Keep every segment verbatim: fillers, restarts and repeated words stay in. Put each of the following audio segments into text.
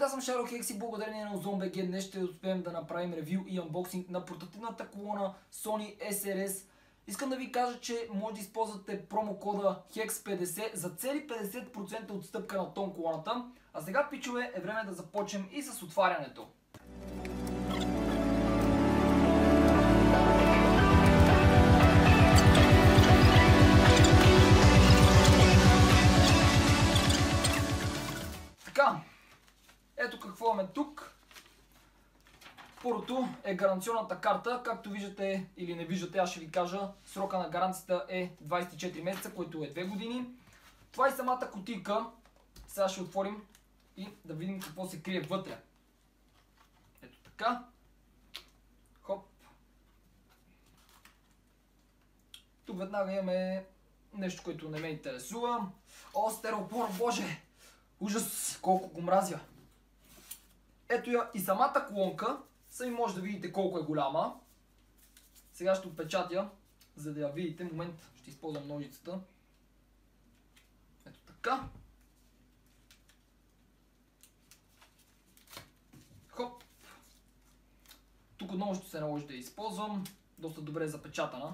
аз съм Шаро Хекс и благодарение на Ozon.bg днес ще успеем да направим ревю и анбоксинг на портативната колона Sony Ес Ар Ес. Искам да ви кажа, че може да използвате промокода хекс петдесет за цели петдесет процента отстъпка на тон колоната. А сега, пичове, е време да започнем и с отварянето. Така, ето какво имаме тук. Първото е гаранционната карта. Както виждате или не виждате, аз ще ви кажа, срока на гаранцията е двадесет и четири месеца, което е две години. Това е самата кутийка. Сега ще отворим и да видим какво се крие вътре. Ето така. Хоп. Тук веднага имаме нещо, което не ме интересува. О, стереопор, боже! Ужас! Колко го мразя! Ето я и самата колонка. Сами може да видите колко е голяма. Сега ще отпечатя, за да я видите. Момент, ще използвам ножицата. Ето така. Хоп. Тук отново ще се наложи да я използвам. Доста добре е запечатана.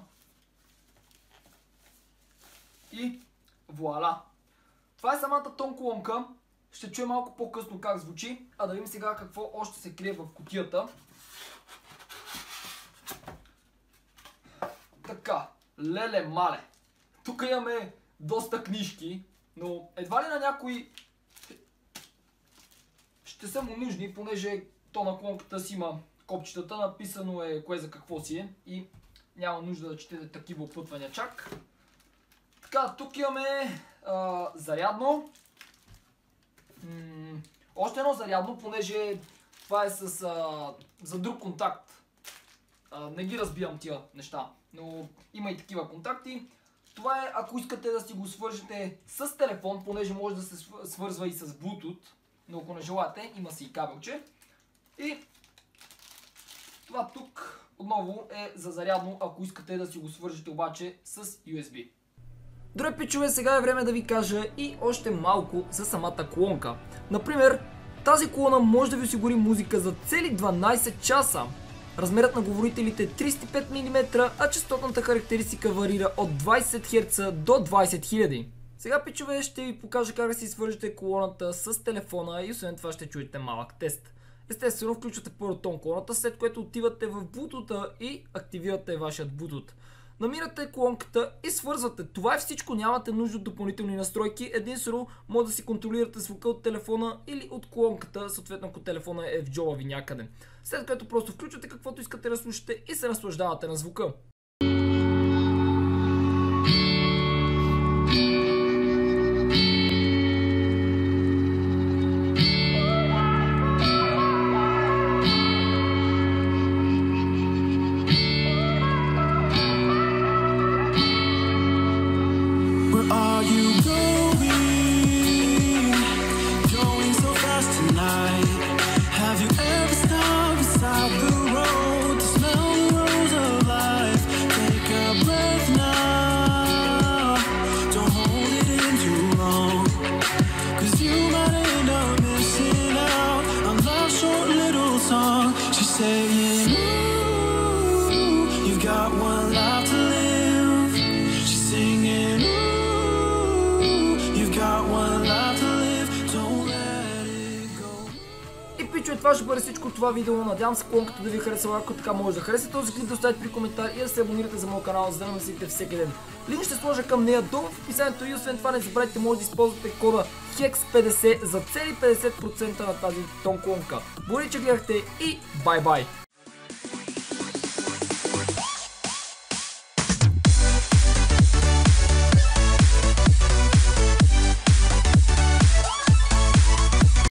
И вуаля! Това е самата тон колонка. Ще чуем малко по-късно как звучи, а да видим сега какво още се крие в кутията. Така, леле мале. Тук имаме доста книжки, но едва ли на някои ще са му нужни, понеже то на колонката си има копчетата, написано е кое за какво си е и няма нужда да четете такива опътвания чак. Така, тук имаме а, зарядно. М- още едно зарядно, понеже това е с, а, за друг контакт. А, не ги разбивам тия неща, но има и такива контакти. Това е, ако искате да си го свържете с телефон, понеже може да се свързва и с Bluetooth, но ако не желаете, има си и кабелче. И това тук отново е за зарядно, ако искате да си го свържете обаче с Ю Ес Би. Добре, пичове, сега е време да ви кажа и още малко за самата колонка. Например, тази колона може да ви осигури музика за цели дванадесет часа. Размерът на говорителите е тридесет и пет милиметра, а честотната характеристика варира от двадесет херца до двадесет хиляди. Сега, пичове, ще ви покажа как да си свържете колоната с телефона и освен това ще чуете малък тест. Естествено, включвате първо тон колоната, след което отивате в Bluetooth и активирате вашият Bluetooth. Намирате колонката и свързвате. Това е всичко, нямате нужда от допълнителни настройки. Единствено може да си контролирате звука от телефона или от колонката, съответно ако телефона е в джоба ви някъде. След което просто включвате каквото искате да слушате и се наслаждавате на звука. Saying, ooh, you've got one life to live. She's singing, ooh, you've got one life to live. Don't let it go. И, пичове, това ще бъде всичко от това видео. Надявам се колонката да ви хареса, ако така може да харесате този клип, да оставите при коментар и да се абонирате за моят канал, за да ме следите всеки ден. Линк ще сложа към нея долу в описанието и освен това не забравяйте, може да използвате кода хекс петдесет за цели петдесет процента на тази тон колонка. Благодаря, че гледахте и бай-бай!